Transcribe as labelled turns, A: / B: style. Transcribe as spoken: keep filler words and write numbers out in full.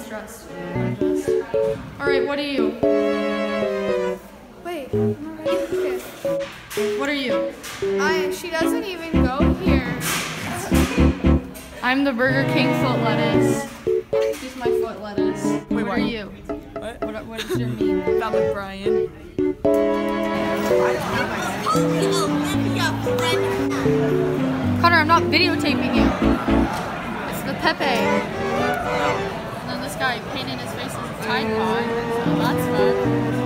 A: stressed. I'm just. Alright, what are you?
B: Wait, I'm already here.
A: What are you?
B: I, she doesn't even go here.
A: I'm the Burger King foot lettuce. Here's my foot lettuce.
C: Wait,
A: what,
C: what?
A: are you?
C: What?
A: What, what is your name?
C: Family Brian.
A: Connor, I'm not videotaping you. It's the Pepe. And then this guy painted his face as a Tide Pod, so that's fun.